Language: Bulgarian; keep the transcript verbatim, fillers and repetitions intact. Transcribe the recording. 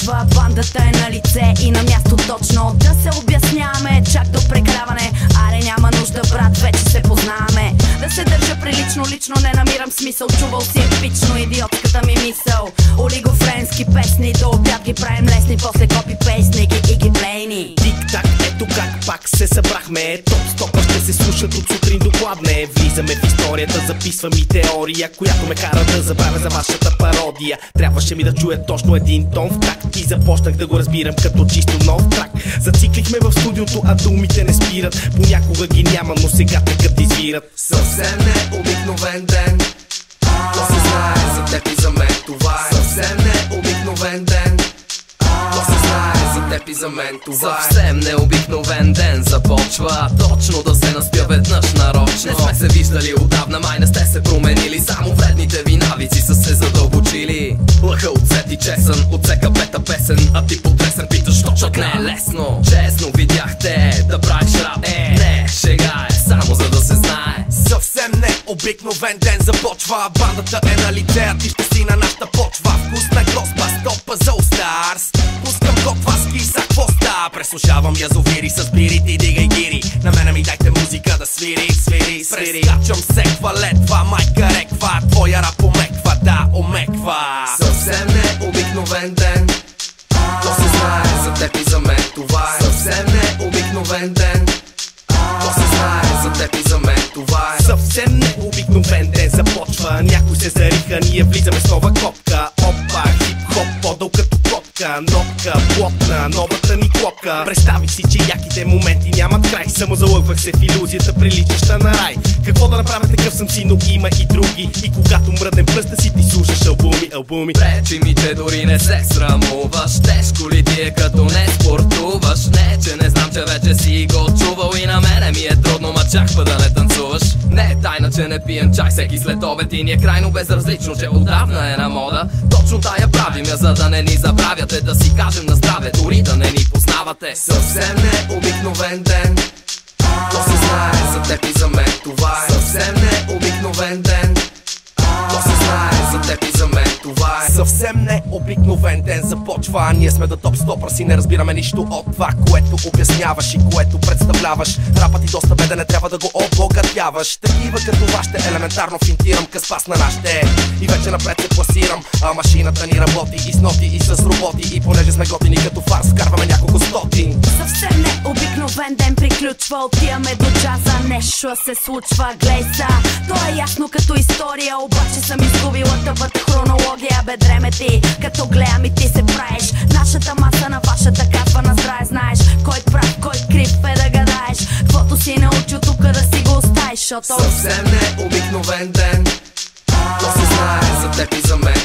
започва, бандата е на лице и на място точно. Да се обясняваме чак до прекаляване. Аре няма нужда, брат, вече се познаваме. Да се държа прилично, лично не намирам смисъл. Чувал си епично идиотската ми мисъл. Олигофренски песни, до обяд ги правим лесни, после копи-пейстни ги и ги плейни. Тик-так, ето как пак се събрахме. Топ стопа ще се слушат от сутрин до хладне. Влизаме в историята, записвам и теория, която ме кара да забравя за вашата пародия. Трябваше ми да чуя точно един тон в такт и започнах да го разбирам като чисто нов трак. Зациклихме в студиото, а думите не спират. Понякога ги няма, но сега тъкът извират. Съвсем не обикновен ден, то се знае за теб и за мен. Това е съвсем не обикновен ден, то се знае за теб и за мен. Това е съвсем необикновен ден започва точно да се наспя веднъж нарочно. Не сме се виждали отдавна, май не сте се променили. Само вредните ви навици са се задълбочили. Лъха от сет и чесън, от всека пета песен, а ти потресен питаш точно не е лесно. Честно видяхте да правиш рап, е, не, шега е, само за да се знае. Съвсем не обикновен ден започва, бандата е на лице, а ти ще си на нашата почва. Вкусна госба, стопа за Остарс. Пускам готва ски са хвоста. Преслушавам язовири с бирите и дигай гири. На мене ми дайте музика да свири, свири, свири. Прескачам секва, летва, майка реква. Твоя рап омеква, да, омеква. Съвсем не обикновен ден, то се знае за теб и за мен. Това е съвсем не обикновен ден, то се знае за теб и за мен. Това е съвсем необикновен ден започва. Някой се зариха, ние влизаме с нова копка. Опа, хип-хоп, подъл като котка. Нотка, плотна, новата ни клопка. Представих си, че яките моменти нямат край. Само залъгвах се в илюзията, приличаща на рай. Какво да направя, такъв съм си, но има и други. И когато мръднем пръста си, ти слушаш албуми, албуми. Пречи ми, че дори не се срамуваш. Тежко ли ти е като не спортуваш? Не, че не знам, че вече си го чувал. И на мене ми е трудно, ма чаква да не танцуваш. Не е тайна, че не пием чай всеки след обед и ни е крайно безразлично, че отдавна е на мода. Точно тая правим я, за да не ни забравяте, да си кажем на здраве, дори да не ни познавате. Съвсем не обикновен ден, то се знае за теб и за мен. Това е съвсем не обикновен ден, то се знае за теб и за мен. Това е съвсем не обикновен ден започва. Ние сме да топ стопърс и не разбираме нищо от това, което обясняваш и което представляваш. Рапът ти доста бе, да не трябва да го обогатяваш. Такива като вашите елементарно финтирам къспас на нашите. И вече напред се пласирам, а машината ни работи и с ноти и с роботи. И понеже сме готини като фарс, вкарваме няколко стотин. Съвсем не обикновен ден приключва, отиваме до джаза, нещо се случва, глей са. То е ясно като история, обаче съм изгубила тъпата хронология. Бе дреме ти, като гледам и ти се правиш. Нашата маса на вашата кафа на здраве. Знаеш кой прав, кой крив е да гадаеш. Каквото си научил тук да си го оставиш, защото съвсем не обикновен ден, то се знае за теб и за мен.